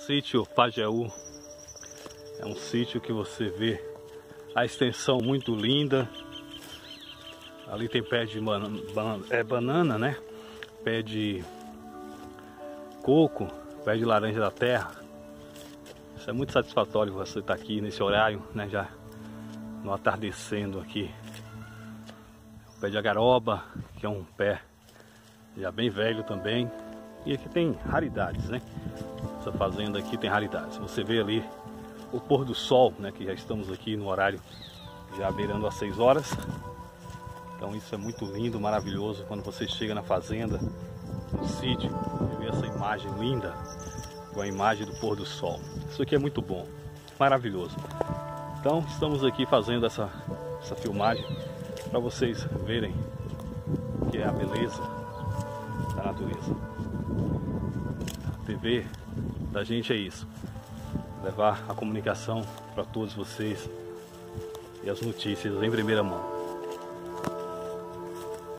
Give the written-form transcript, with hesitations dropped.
Sítio Pajeú é um sítio que você vê a extensão muito linda. Ali tem pé de banana, né? Pé de coco, pé de laranja da terra. Isso é muito satisfatório você estar aqui nesse horário, né? Já no atardecendo aqui. O pé de agaroba, que é um pé já bem velho também. E aqui tem raridades, né? Essa fazenda aqui tem raridades. Você vê ali o pôr do sol, né? Que já estamos aqui no horário já beirando às 6 horas. Então isso é muito lindo, maravilhoso. Quando você chega na fazenda, no sítio, e vê essa imagem linda com a imagem do pôr do sol. Isso aqui é muito bom, maravilhoso. Então estamos aqui fazendo essa filmagem para vocês verem que é a beleza da natureza. A TV da gente é isso, levar a comunicação para todos vocês e as notícias em primeira mão.